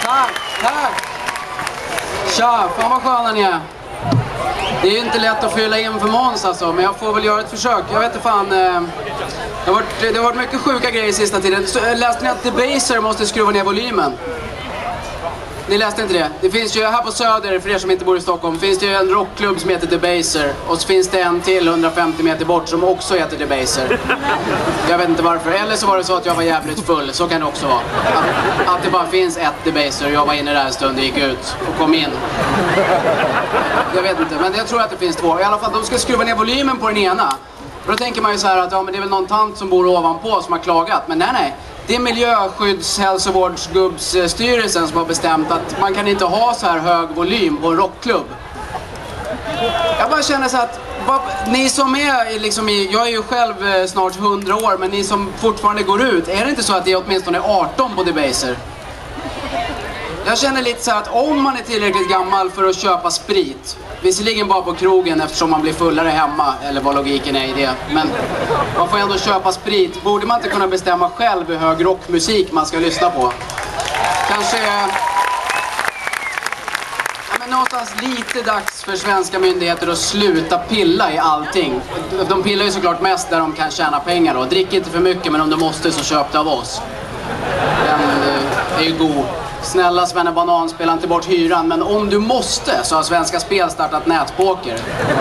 Tack! Tja, fan vad sköna ni är. Det är ju inte lätt att fylla in för Måns alltså, men jag får väl göra ett försök. Jag vet inte fan... Det har varit mycket sjuka grejer sista tiden. Läste ni att Debaser måste skruva ner volymen? Ni läste inte det? Det finns ju här på Söder, för er som inte bor i Stockholm, finns det ju en rockklubb som heter Debaser. Och så finns det en till 150 meter bort som också heter Debaser. Jag vet inte varför. Eller så var det så att jag var jävligt full. Så kan det också vara. Att det bara finns ett Debaser. Jag var inne där en stund, gick ut och kom in. Jag vet inte, men jag tror att det finns två. I alla fall, de ska skruva ner volymen på den ena. Och då tänker man ju så här att ja, men det är väl någon tant som bor ovanpå som har klagat. Men nej. Det är miljöskyddshälsovårdsgubbsstyrelsen som har bestämt att man kan inte ha så här hög volym på en rockklubb. Jag bara känner så att ni som är liksom jag är ju själv snart 100 år, men ni som fortfarande går ut, är det inte så att det är åtminstone 18 på Debaser? Jag känner lite så här att om man är tillräckligt gammal för att köpa sprit, visserligen bara på krogen eftersom man blir fullare hemma, eller vad logiken är i det, men man får ändå köpa sprit. Borde man inte kunna bestämma själv hur hög rockmusik man ska lyssna på? Kanske men någonstans lite dags för svenska myndigheter att sluta pilla i allting. De pillar ju såklart mest där de kan tjäna pengar då. Drick inte för mycket, men om du måste så köp det av oss. Den är ju god. Snälla Svenne Banan, spela inte bort hyran, men om du måste så har Svenska Spel startat nätpoker.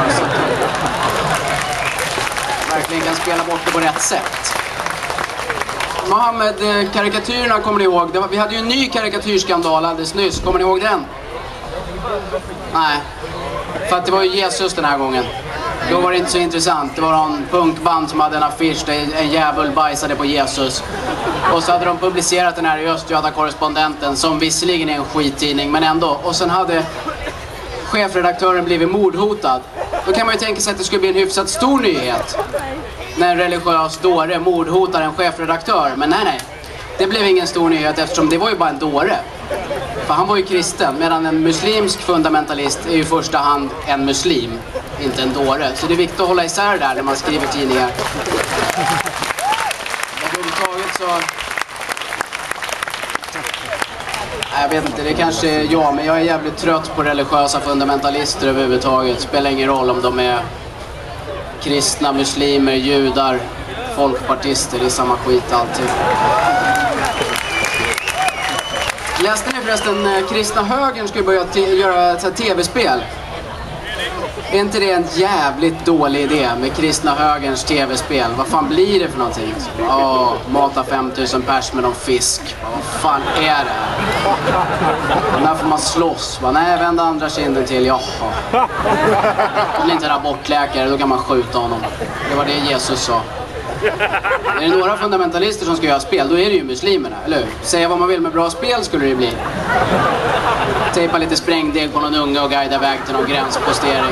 Verkligen kan spela bort det på rätt sätt. Mohammed, karikatyrerna kommer ni ihåg? Vi hade ju en ny karikatyrskandal alldeles nyss, kommer ni ihåg den? Nej, för att det var ju Jesus den här gången. Då var det inte så intressant. Det var en punkband som hade en affisch där en jävel bajsade på Jesus. Och så hade de publicerat den här i Östgöta-korrespondenten, som visserligen är en skittidning, men ändå. Och sen hade chefredaktören blivit mordhotad. Då kan man ju tänka sig att det skulle bli en hyfsat stor nyhet när en religiös dåre mordhotar en chefredaktör. Men nej. Det blev ingen stor nyhet eftersom det var ju bara en dåre. För han var ju kristen, medan en muslimsk fundamentalist är ju i första hand en muslim, inte en dåre. Så det är viktigt att hålla isär där när man skriver tidningar. Överhuvudtaget så... Jag vet inte, det kanske är jag, men jag är jävligt trött på religiösa fundamentalister överhuvudtaget. Spelar ingen roll om de är kristna, muslimer, judar, folkpartister, det är samma skit alltid. Läste ni förresten kristna högern skulle börja göra ett tv-spel? Är inte det en jävligt dålig idé med kristna högerns tv-spel? Vad fan blir det för någonting? Mata 5000 pers med någon fisk. Vad fan är det? Där får man slåss. Nej, vända andra kinden till. Jaha. Om det inte är en abortläkare, då kan man skjuta honom. Det var det Jesus sa. Är det några fundamentalister som ska göra spel, då är det ju muslimerna, eller hur? Säga vad man vill med bra spel skulle det bli. Tejpa lite sprängdeg på någon unge och guida väg till någon gränspostering.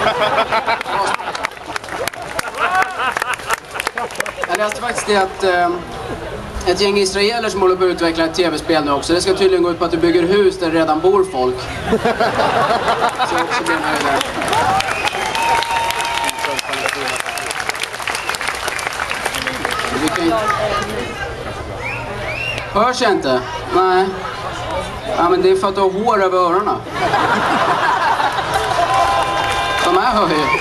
Jag läste faktiskt det att ett gäng israeler som håller på att utveckla ett tv-spel nu också. Det ska tydligen gå ut på att du bygger hus där det redan bor folk. Så också blir nöjd där. Hörs jag inte? Nej. Ja, men det är för att du har hår över öronen. De här hör ju.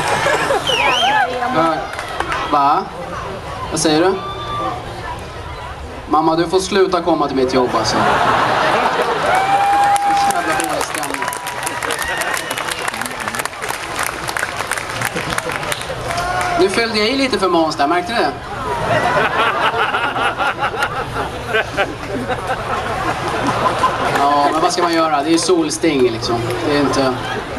Va? Vad säger du? Mamma, du får sluta komma till mitt jobb alltså. Nu följde jag i lite för Måns där, märkte ni det? Ja, men vad ska man göra? Det är ju solsting liksom. Det är inte...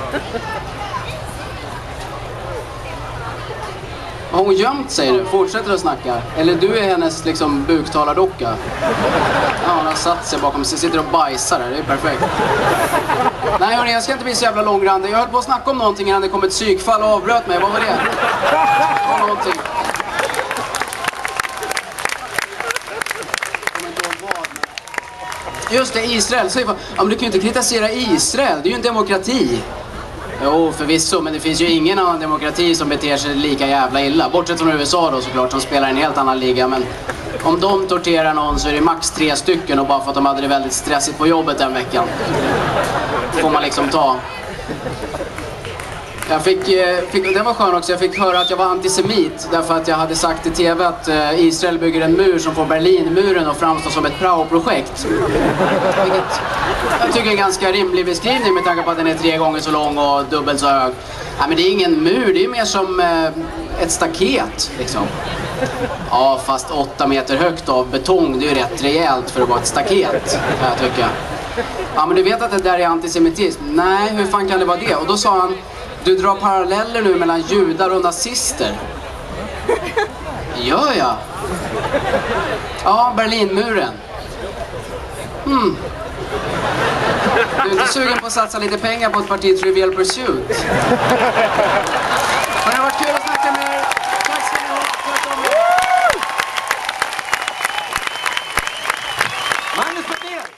Har hon gömt sig nu? Fortsätter att snacka? Eller du är hennes liksom buktalardocka? Ja, hon har satt sig bakom sig, sitter och bajsar där. Det är perfekt. Nej hörni, jag ska inte bli så jävla långrandig. Jag höll på att snacka om någonting innan det kom ett psykfall och avbröt mig. Vad var det? Det var någonting. Just det, Israel. Så, ja, men du kan ju inte kritisera Israel. Det är ju en demokrati. Jo, förvisso, men det finns ju ingen annan demokrati som beter sig lika jävla illa. Bortsett från USA då såklart, som spelar en helt annan liga. Men Om de torterar någon så är det max 3 stycken och bara för att de hade det väldigt stressigt på jobbet den veckan. Får man liksom ta. Jag fick, det var skönt också, jag fick höra att jag var antisemit därför att jag hade sagt i tv att Israel bygger en mur som får Berlinmuren att framstå som ett prao-projekt. Vilket jag tycker är en ganska rimlig beskrivning med tanke på att den är 3 gånger så lång och dubbelt så hög. Nej, men det är ingen mur, det är mer som ett staket liksom. Ja, fast 8 meter högt av betong, det är ju rätt rejält för att vara ett staket, kan jag tycka. Ja, men du vet att det där är antisemitism? Nej, hur fan kan det vara det? Och då sa han, du drar paralleller nu mellan judar och nazister. Gör jag? Ja, Berlinmuren. Du är inte sugen på att satsa lite pengar på ett parti Trivial Pursuit? Men det har varit kul att snacka med er. Tack ska ni ha för att de... Magnus Betnér!